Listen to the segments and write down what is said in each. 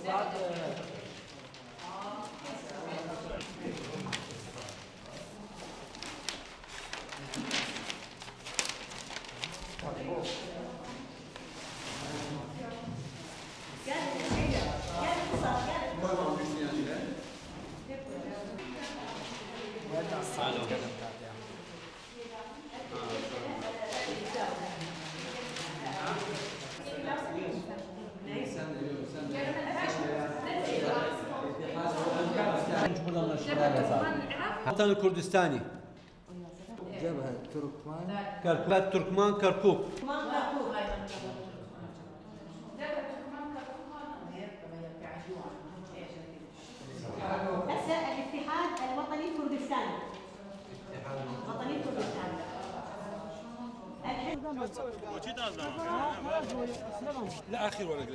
الوطن الكردستاني جبهة تركمان تركمان كركوك. هسه الاتحاد الوطني الكردستاني. الوطني الكردستاني. لا اخر ورقه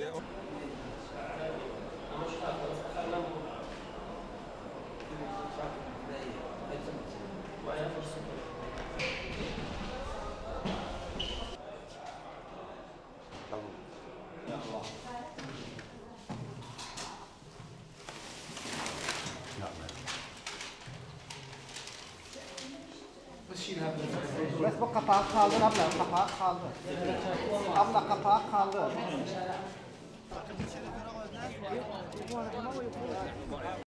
bes bu kapağı kaldır abla, kapağı kaldır. Abla kapağı kaldır.